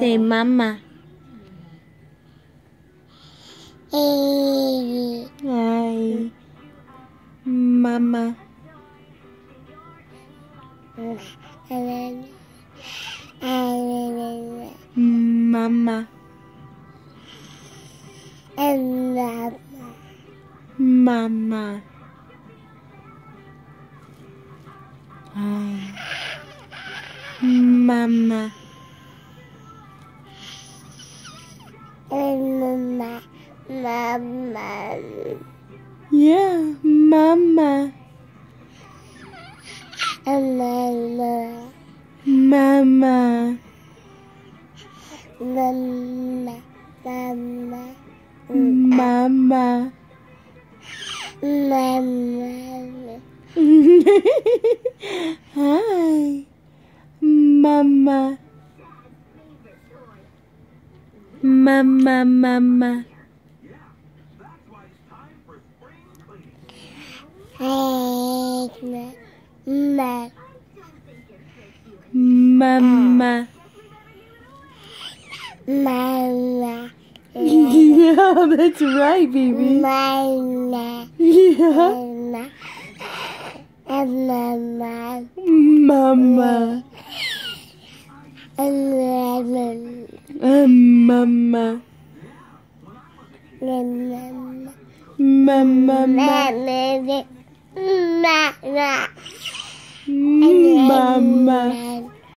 Say mama. Hi. Mama. Mama. Mama. Hi. Mama. Mama. Yeah, mama. Mama. Mama. Mama. Mama. Mama. Hi. Mama. Mama, mama. Mama. Mama. Yeah, that's right, baby. Mama. Yeah. Mama. Mama. Mama. Mama. Mama.